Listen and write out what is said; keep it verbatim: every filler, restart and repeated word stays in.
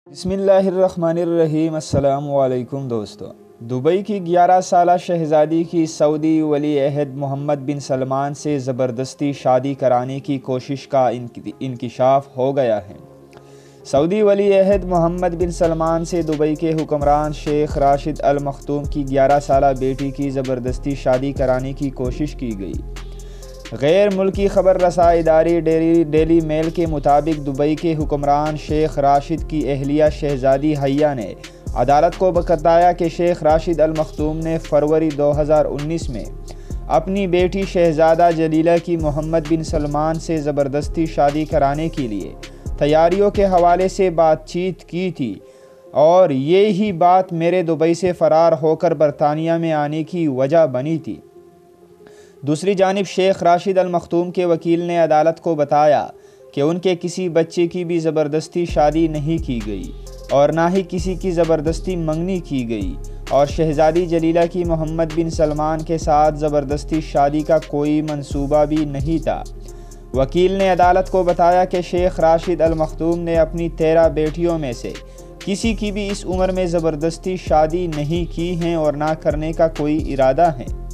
بسم اللہ الرحمن الرحیم۔ السلام علیکم دوستو۔ دبئی کی گیارہ سالہ شہزادی کی سعودی ولی عہد محمد بن سلمان سے زبردستی شادی کرانے کی کوشش کا انکشاف ہو گیا ہے۔ سعودی ولی عہد محمد بن سلمان سے دبئی کے حکمران شیخ راشد ال مختوم کی گیارہ سالہ بیٹی کی زبردستی شادی کرانے کی کوشش کی گئی۔ غیر ملکی خبر رساں ادارے ڈیلی میل کے مطابق دبئی کے حکمران شیخ راشد کی اہلیہ شہزادی حیا نے عدالت کو بتایا کہ شیخ راشد ال مختوم نے فروری دو ہزار انیس میں اپنی بیٹی شہزادہ جلیلہ کی محمد بن سلمان سے زبردستی شادی کرانے کے لیے تیاریوں کے حوالے سے بات چیت کی تھی اور یہی بات میرے دبئی سے فرار ہو کر برطانیہ میں آنے کی وجہ بنی تھی۔ دوسری جانب شیخ راشد ال مختوم کے وکیل نے عدالت کو بتایا کہ ان کے کسی بچے کی بھی زبردستی شادی نہیں کی گئی اور نہ ہی کسی کی زبردستی منگنی کی گئی اور شہزادی جلیلہ کی محمد بن سلمان کے ساتھ زبردستی شادی کا کوئی منصوبہ بھی نہیں تھا۔ وکیل نے عدالت کو بتایا کہ شیخ راشد ال مختوم نے اپنی تیرہ بیٹیوں میں سے کسی کی بھی اس عمر میں زبردستی شادی نہیں کی ہے اور نہ کرنے کا کوئی ارادہ ہے۔